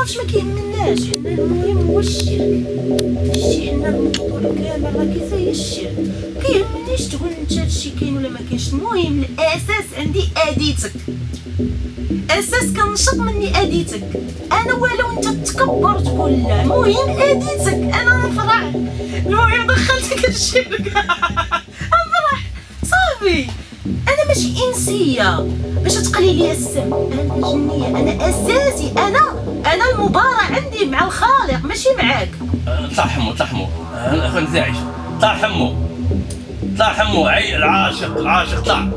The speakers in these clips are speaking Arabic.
عرفتش ما كيهمناش حنا، المهم هو الشرك. شتي حنا الموضوع كامل راه كيساير الشرك. كيهمنيش تقول انت هادشي كاين ولا ما كاينش، المهم الاساس عندي اديتك، اساس كنشط مني اديتك انا، ولو انت تكبر تقول لا، المهم اديتك انا نفرح. المهم دخلتك الشرك نفرح صافي. انا ماشي انسيه باش تقلي لي السم، انا جنيه، انا اساسي، انا المباراة عندي مع الخالق ماشي معاك. طلع حمو طلع حمو اخو نزاعش، طلع حمو طلع حمو، عي العاشق طلع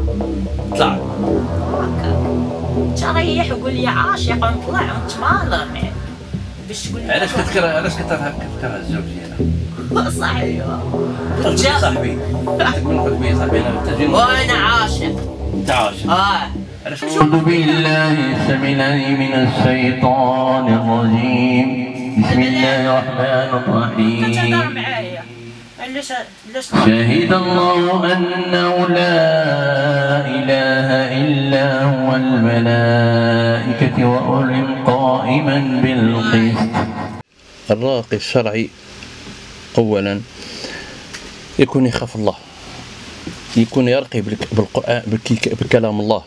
انت ريح وقول لي عاشق ونطلع ونتمالر معاك باش تقول لي علاش كتكره الزوجيه؟ صحيح انت صاحبي تقول خذ بيا صاحبي انا محتاجين وانا عاشق. انت عاشق علاش؟ أعوذ بالله السميع العليم من الشيطان الرجيم. بسم الله الرحمن الرحيم. تهضر معايا علاش شهد الله أنه لا إله إلا هو الملائكة وأولي العلم قائما بالقسط. الراقي الشرعي اولا يكون يخاف الله، يكون يرقي بالقرآن بكلام الله.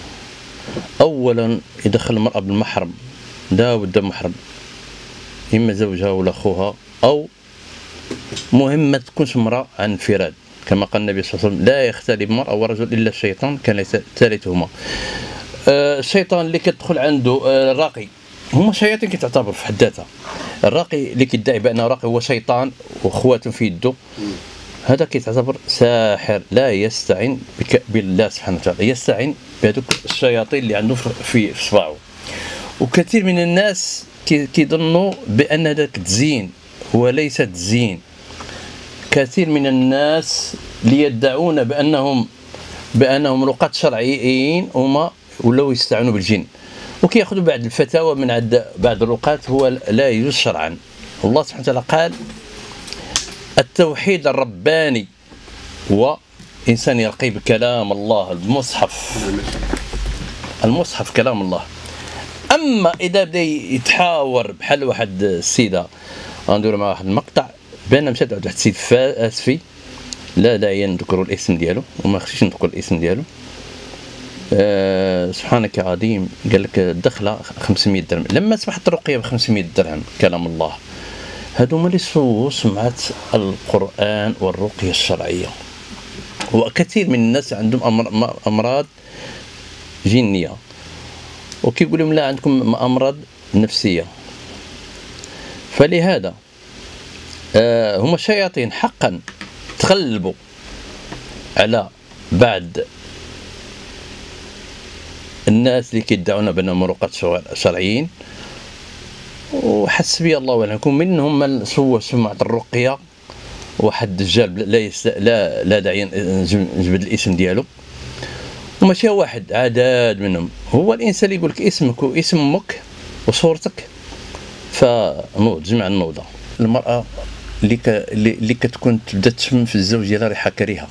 اولا يدخل المرأة بالمحرم، لا بد محرم، اما زوجها ولا اخوها، او مهم ما تكونش امرأة عن انفراد، كما قال النبي صلى الله عليه وسلم لا يختلف المرأة ورجل الا الشيطان كان ثالثهما. الشيطان اللي كتدخل عنده الراقي، هما شياطين كتعتبر في حد ذاتها. الراقي اللي كيدعي بانه راقي هو شيطان واخواته في يده، هذا كيتعتبر ساحر، لا يستعين بالله سبحانه وتعالى، يستعين بهذوك الشياطين اللي عنده في صباعه. وكثير من الناس كيظنوا بان هذاك تزيين، هو ليس تزيين. كثير من الناس اللي يدعون بانهم رقاة شرعيين هما ولاو يستعينوا بالجن، وكياخذوا بعض الفتاوى من عند بعض الرقاة هو لا يجوز شرعا. الله سبحانه وتعالى قال التوحيد الرباني هو إنسان يرقي بكلام الله، المصحف كلام الله. أما إذا بدا يتحاور بحال واحد السيدة، غنديرو مع واحد المقطع بان مشات عند واحد السيد فاسفي، لا داعي نذكروا الاسم ديالو وما خصنيش نذكر الاسم ديالو. سبحانك يا عظيم، قال لك الدخله 500 درهم، لما اصبحت الرقيه ب 500 درهم كلام الله. هادو هما اللي سووا سمعه القران والرقيه الشرعيه. وكثير من الناس عندهم امراض جنيه، وكيقول لهم لا عندكم امراض نفسيه. فلهذا هما شياطين حقا تغلبوا على بعض الناس اللي كيدعون بانهم رقاة شرعيين، وحسبي الله ونعم. منهم من سوى سمعة الرقية، واحد الدجال لا داعي نجبد الاسم ديالو، وماشي واحد، عدد منهم. هو الانسان اللي يقول لك اسمك واسم امك وصورتك، فنوض جمع النوضه. المراه اللي كتكون تبدا تشم في الزوج ديالها ريحه كريهه،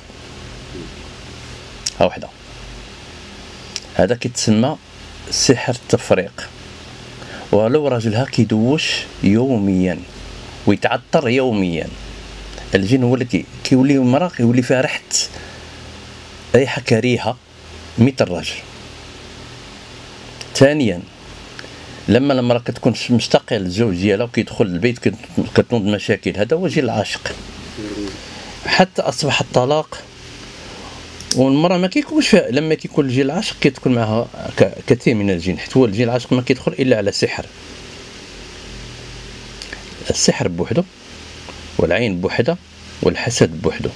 ها وحده، هذا كيتسمى سحر التفريق. ولو راجلها كيدوش يوميا ويتعطر يوميا، الجن هو اللي كيولي المراه كيولي فيها ريحه كريهه مثل الرجل. ثانيا لما المراه كتكون مشتاقه للزوج ديالها وكيدخل البيت كتنوض مشاكل، هذا هو جيل العاشق. حتى اصبح الطلاق، والمراه ما كيكونش فيها، لما كيكون الجيل العاشق كتكون معها كثير من الجن، حيت هو الجيل العاشق ما كيدخل الا على سحر. السحر بوحده، والعين بوحده، والحسد بوحده.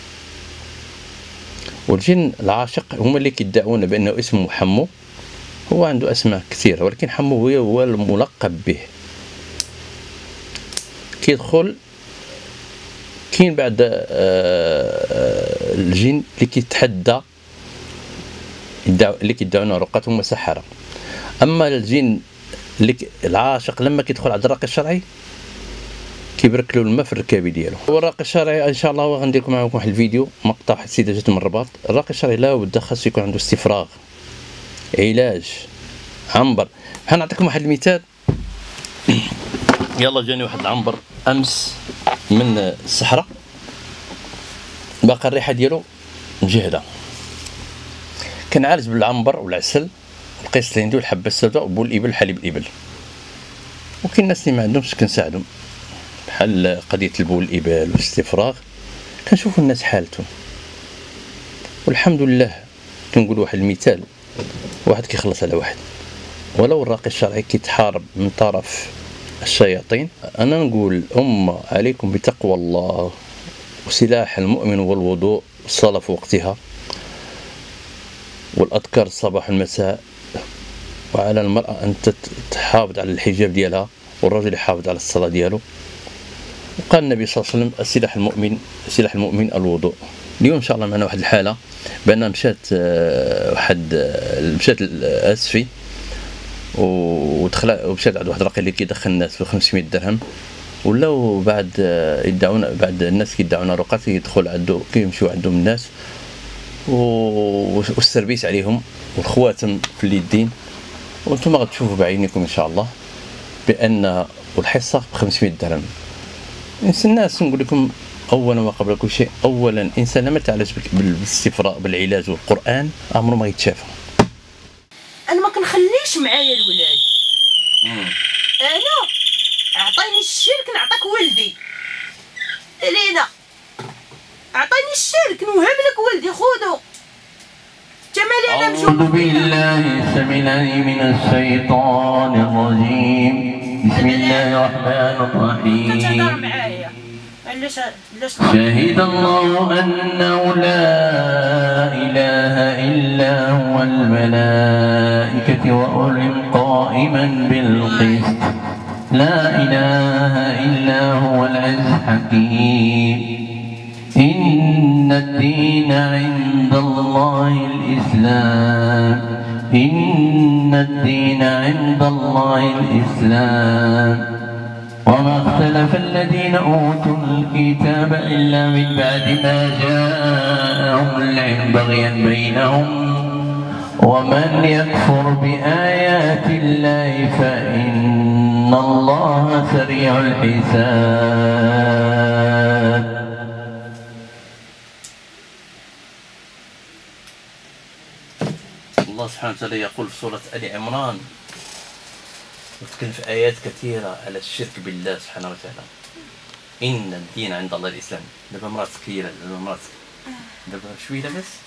والجن العاشق هما اللي كيدعون بانه اسمه حمو، هو عنده اسماء كثيره ولكن حمو هو الملقب به. كيدخل كاين بعد الجن اللي كيتحدى اللي كيدعون رقاة هما سحرة. اما الجن اللي العاشق لما كيدخل عند الراقي الشرعي كيبرك له الماء في الركابي ديالو. هو الراقي الشرعي ان شاء الله غندير لكم معكم واحد الفيديو مقطع واحد السيده جات من الرباط. الراقي الشرعي لا بد خاص يكون عنده استفراغ، علاج، عنبر. نعطيكم واحد المثال. يلا جاني واحد العنبر امس من الصحراء، باقي الريحه ديالو مجهده. كان عالج بالعنبر والعسل والقيس الهندي والحبه السوداء وبول الابل وحليب الابل. وكاين الناس اللي ما عندهمش كنساعدهم، بحال قضيه البول الابل والاستفراغ، كنشوفوا الناس حالتهم والحمد لله. كنقول واحد المثال، واحد كيخلص على واحد، ولو الراقي الشرعي كيتحارب من طرف الشياطين. انا نقول امه عليكم بتقوى الله، وسلاح المؤمن والوضوء والصلاه في وقتها والاذكار الصباح والمساء. وعلى المراه ان تحافظ على الحجاب ديالها، والرجل يحافظ على الصلاه ديالو. وقال النبي صلى الله عليه وسلم سلاح المؤمن الوضوء. اليوم ان شاء الله معنا واحد الحاله بان مشات اسفي ومشات عند واحد الراقي اللي كيدخل الناس ب 500 درهم، ولاو بعد الناس كيدعونا رقات يدخل عنده، كيمشيو عندهم الناس والسربيس عليهم والخواتم في اليدين. وانتم غتشوفوا بعينيكم ان شاء الله بان والحصه ب 500 درهم. الناس نقول لكم اولا وقبل كل شيء، اولا الانسان لما تعالج بالاستفراء بالعلاج والقران عمره ما يتشافى. انا ما كنخليش معايا الولاد. انا اعطيني الشرك نعطيك ولدي. لينا اعطيني الشرك نوهب لك ولدي، خذو. جمالي انا مجوع. أعوذ بالله السميع العليم من الشيطان الرجيم. بسم الله الرحمن الرحيم. تهضر معايا. علاش شهد الله أنه لا إله إلا هو الملائكة وأولي قائما بالقسط. لا إله إلا هو العزيز الحكيم. إن الدين عند الله الإسلام. إن الدين عند الله الإسلام. وما اختلف الذين أوتوا الكتاب إلا من بعد ما جاءهم العلم بغيا بينهم. ومن يكفر بآيات الله فإن الله سريع الحساب. الله سبحانه وتعالى يقول في سورة آل عمران، وتكلم في آيات كثيرة على الشرك بالله سبحانه وتعالى. إن الدين عند الله الإسلام. دابا مراتك هي دابا مراتك دابا شويه بس